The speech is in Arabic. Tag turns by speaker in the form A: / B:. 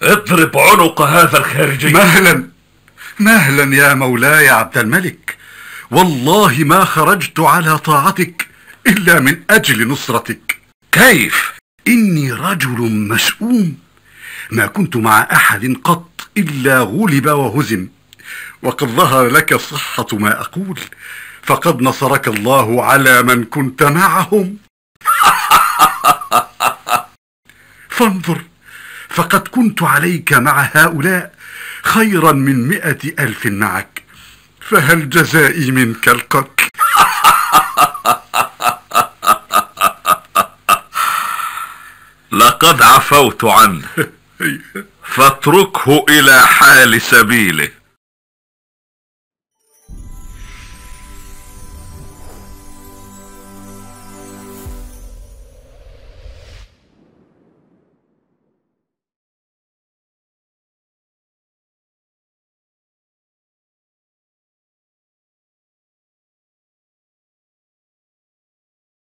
A: اضرب عنق هذا الخارجي.
B: مهلا مهلا يا مولاي عبد الملك، والله ما خرجت على طاعتك إلا من أجل نصرتك.
A: كيف؟
B: إني رجل مشؤوم، ما كنت مع أحد قط إلا غلب وهزم، وقد ظهر لك صحة ما أقول، فقد نصرك الله على من كنت معهم. فانظر، فقد كنت عليك مع هؤلاء خيرا من 100,000 معك، فهل جزائي منك القتل؟
A: لقد عفوت عنه، فاتركه إلى حال سبيله.